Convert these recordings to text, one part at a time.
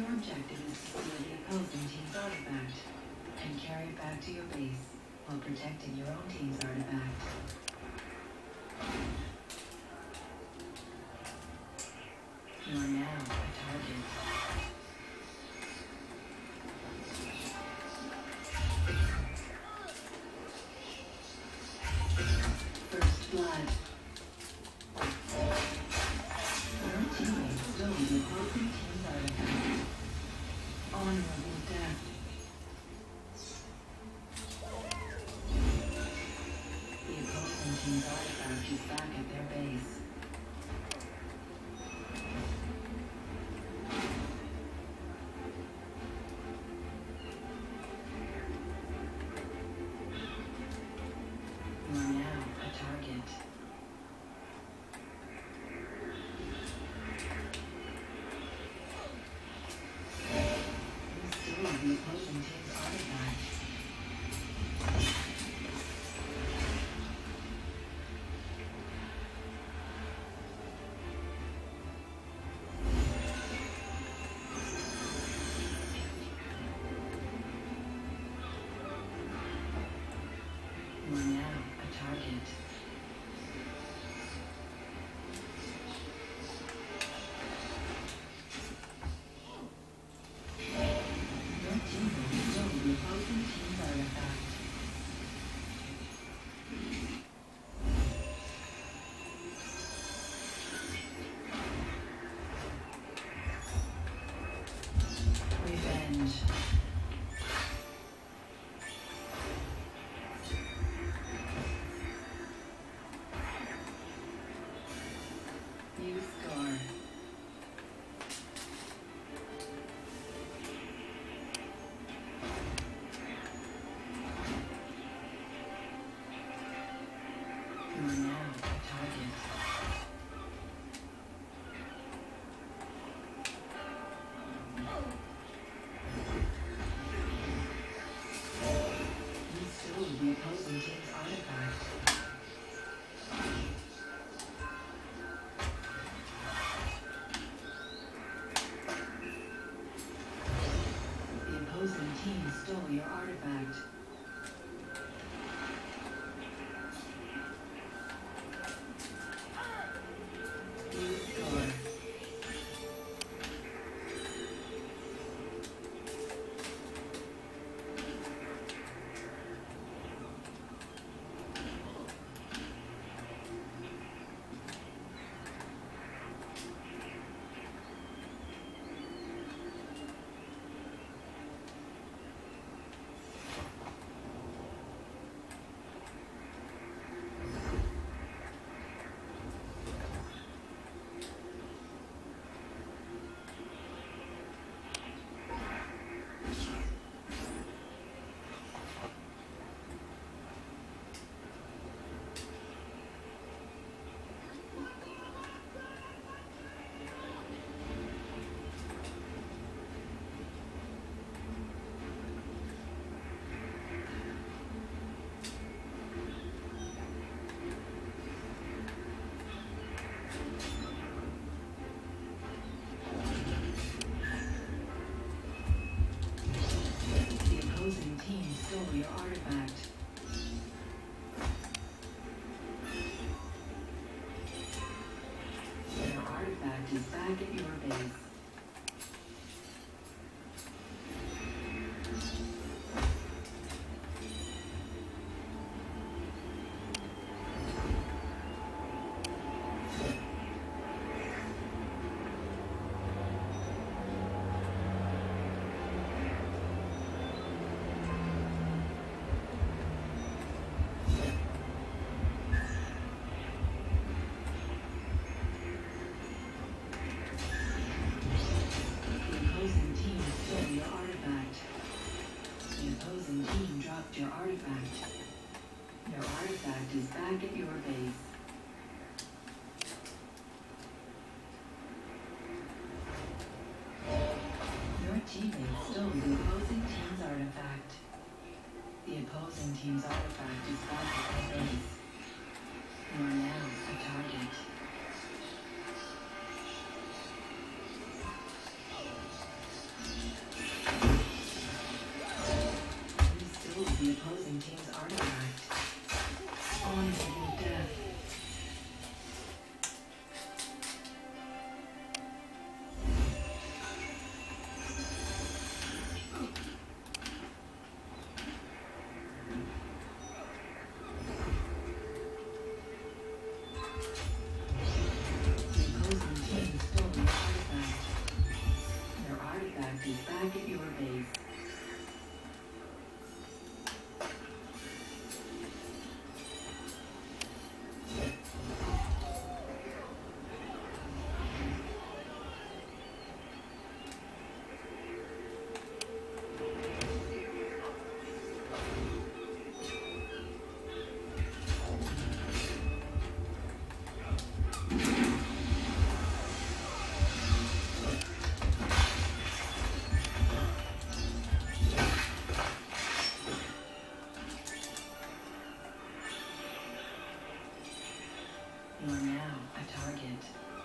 Your objective is to steal the opposing team's artifact and carry it back to your base while protecting your own team's artifact. You are now a target. First blood. Your teammate stole the opposing team's artifact. Honorable death. The opposing team's artifact is back at their base. You are now a target. You stole the opposing team's artifact. You are now a target. Your teammate stole the opposing team's artifact. Revenge. You score. You are now a target. You stole the opposing team's artifact. The opposing team stole your artifact. You score. The opposing team stole your artifact. Your artifact is back at your base. Your artifact. Your artifact is back at your base. Your teammate stole the opposing team's artifact. The opposing team's artifact is back at their base. You are now a target. You are now a target.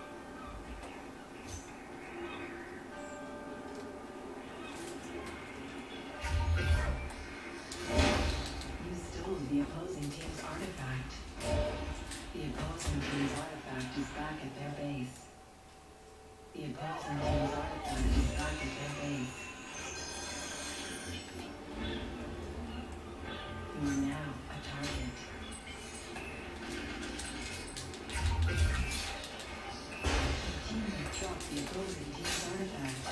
You stole the opposing team's artifact. The opposing team's artifact is back at their base. The opposing team's artifact is back at their base. You are now a target. The team has dropped the opposing team's artifact.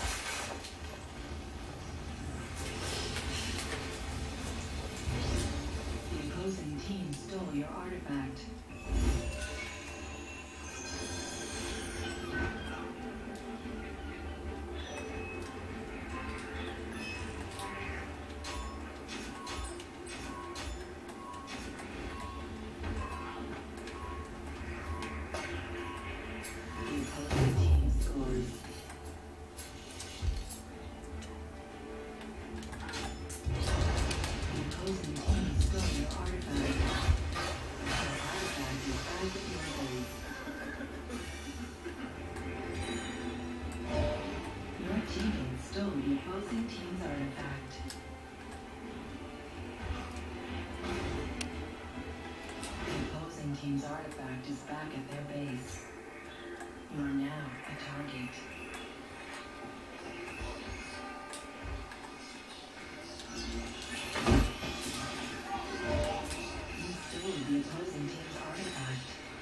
The opposing team stole your artifact. Team's artifact is back at their base. You are now a target. You stole the opposing team's artifact.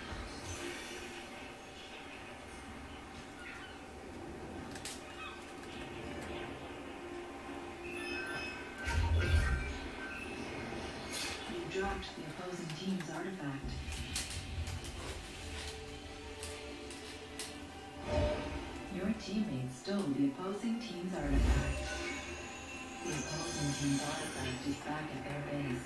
You dropped the opposing team's artifact. Your teammates stole the opposing team's artifact. The opposing team's artifact is back at their base.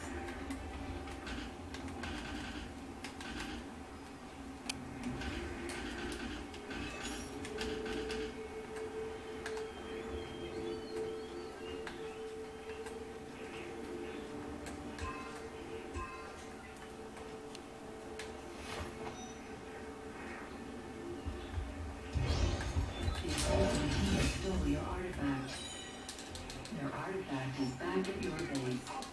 Your artifact is back at your base.